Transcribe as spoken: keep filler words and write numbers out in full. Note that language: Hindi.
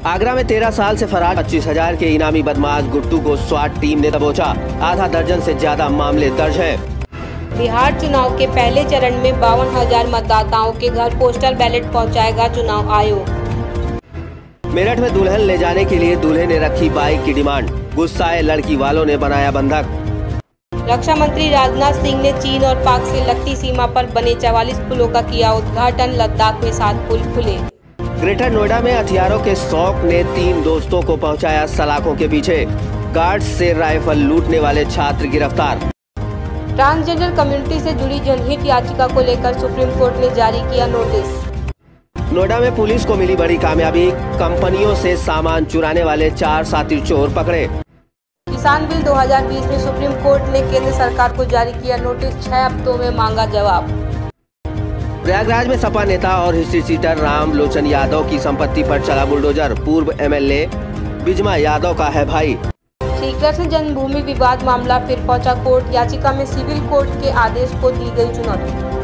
आगरा में तेरह साल से फरार पच्चीस हजार के इनामी बदमाश गुड्डू को स्वाट टीम ने दबोचा। आधा दर्जन से ज्यादा मामले दर्ज हैं। बिहार चुनाव के पहले चरण में बावन हजार मतदाताओं के घर पोस्टल बैलेट पहुंचाएगा चुनाव आयोग। मेरठ में दुल्हन ले जाने के लिए दूल्हे ने रखी बाइक की डिमांड। गुस्साए लड़की वालों ने बनाया बंधक। रक्षा मंत्री राजनाथ सिंह ने चीन और पाक से लगती सीमा पर बने चवालीस पुलों का किया उद्घाटन। लद्दाख में सात पुल खुले। ग्रेटर नोएडा में हथियारों के शौक ने तीन दोस्तों को पहुंचाया सलाखों के पीछे। गार्ड से राइफल लूटने वाले छात्र गिरफ्तार। ट्रांसजेंडर कम्युनिटी से जुड़ी जनहित याचिका को लेकर सुप्रीम कोर्ट ने जारी किया नोटिस। नोएडा में पुलिस को मिली बड़ी कामयाबी। कंपनियों से सामान चुराने वाले चार साथी चोर पकड़े। किसान बिल दो हज़ार बीस में सुप्रीम कोर्ट ने केंद्र सरकार को जारी किया नोटिस। छह हफ्तों में मांगा जवाब। प्रयागराज में सपा नेता और हिस्ट्री सीटर राम लोचन यादव की संपत्ति पर चला बुलडोजर। पूर्व एमएलए बिजमा यादव का है भाई। श्री कृष्ण जन्मभूमि विवाद मामला फिर पहुंचा कोर्ट। याचिका में सिविल कोर्ट के आदेश को दी गई चुनौती।